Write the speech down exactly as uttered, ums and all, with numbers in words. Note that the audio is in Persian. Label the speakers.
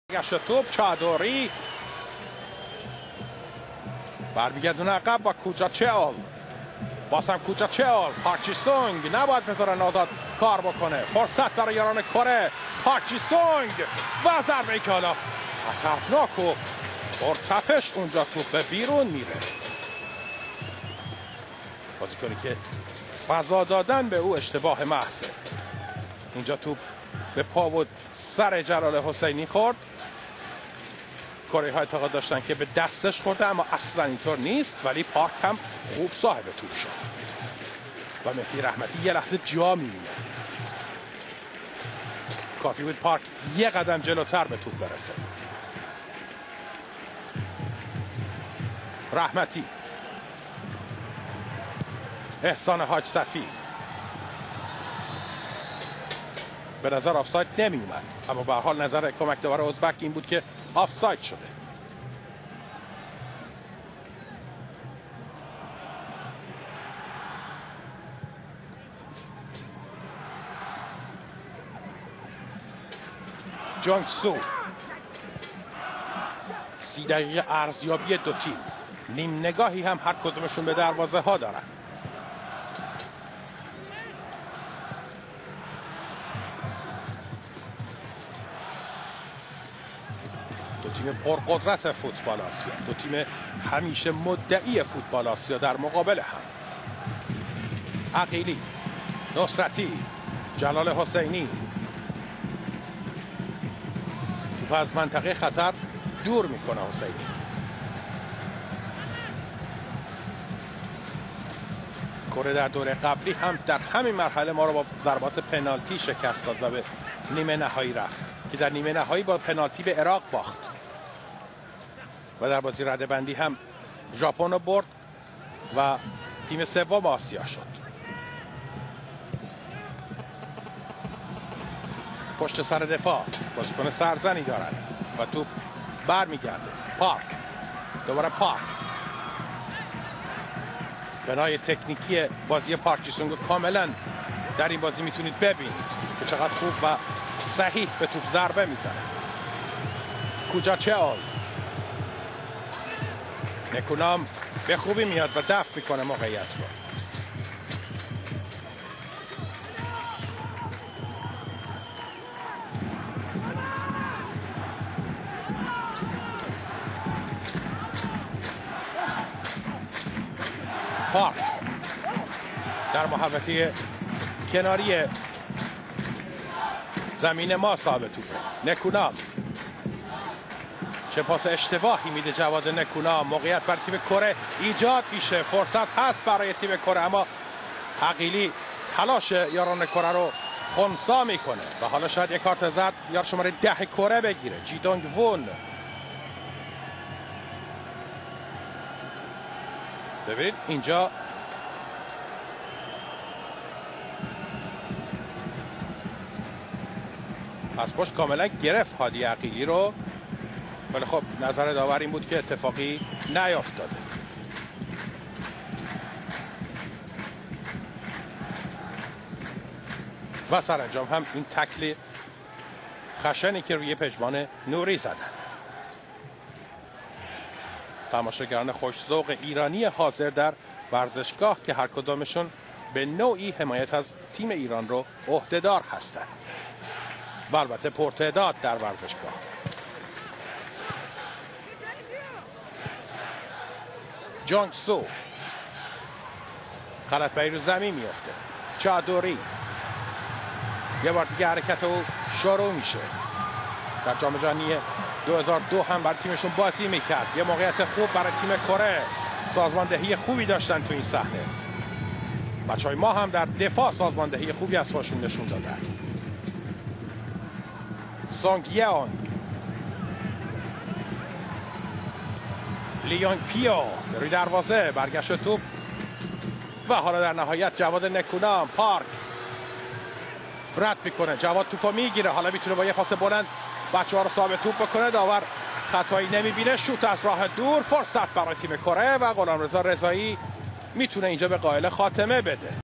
Speaker 1: گشت توپ چادری برمیگردونه عقب با کوجاچل، باز هم کوجاچل، پارچیسونگ نباید بذارن آزاد کار بکنه، فرصت برای یاران کره، پارچیسونگ و ضربه که حالا خطرناک و مرتفش اونجا توپ به بیرون میره. بازیکنی که فضا دادن به او اشتباه محضه. اینجا توپ به پا و سر جلال حسینی خورد. کره ها اعتقاد داشتن که به دستش خورده، اما اصلا اینطور نیست، ولی پارک هم خوب صاحب توپ شد و مهدی رحمتی یه لحظه جا میمونه. کافی بود پارک یه قدم جلوتر به توپ برسه. رحمتی، احسان حاج صفی، به نظر آفساید نمی اومد، اما به هر حال نظر کمک داور ازبک این بود که آفساید شده. جانگ سو، سی دقیقه ارزیابی دو تیم، نیم نگاهی هم هر کدومشون به دروازه ها دارن. دو تیم پرقدرت فوتبال آسیا، دو تیم همیشه مدعی فوتبال آسیا در مقابل هم. عقیلی، نصرتی، جلال حسینی، توپ از منطقه خطر دور میکنه حسینی. کره در دوره قبلی هم در همین مرحله ما رو با ضربات پنالتی شکست داد و به نیمه نهایی رفت که در نیمه نهایی با پنالتی به عراق باخت و در بازی رده‌بندی هم ژاپن رو برد و تیم سوم آسیا شد. پشت سر دفاع بازیکن سرزنی دارن و توپ برمیگرده. پارک، دوباره پارک. بنای تکنیکی بازی پارچیسونگ کاملا در این بازی میتونید ببینید که چقدر خوب و صحیح به توپ ضربه میزنه. کوجاچل، نکونام به خوبی میاد و دفع میکنه موقعیت رو. پارک در محوطه کناری زمین ما ثابت توپ. نکونام، چه پاس اشتباهی میده جواد نکونام. موقعیت برای تیم کره ایجاد میشه، فرصت هست برای تیم کره، اما عقیلی تلاش یاران کره رو خنثی میکنه و حالا شاید یک کارت زرد یار شماره ده کره بگیره. جیدونگ وون، ببینید اینجا از پشت کاملا گرفت هادی عقیلی رو، ولی خب نظر داور این بود که اتفاقی نیافتاده. و سرانجام هم این تکل خشنی که روی پشمان نوری زدن. تماشاگران خوش‌ذوق ایرانی حاضر در ورزشگاه که هر کدامشون به نوعی حمایت از تیم ایران رو عهدهدار هستند و البته پرتعداد در ورزشگاه. جانگ سو، غلط‌بری رو زمین میفته. چادری، یه بار دیگه حرکت او شروع میشه. در جام جهانی دو هزار و دو هم برای تیمشون بازی میکرد. یه موقعیت خوب برای تیم کره، سازماندهی خوبی داشتن تو این صحنه. بچهای ما هم در دفاع سازماندهی خوبی از خودشون نشون دادن. سونگ یانگ، لیونگ پیو روی دروازه، برگشت توپ و حالا در نهایت جواد نکونام. پارک رد میکنه، جواد توپو میگیره، حالا میتونه با یه پاس بلند بچه ها رو ثابت توپ بکنه. داور خطایی نمیبینه، شوت از راه دور، فرصت برای تیم کره و غلامرضا رضایی میتونه اینجا به قائل خاتمه بده.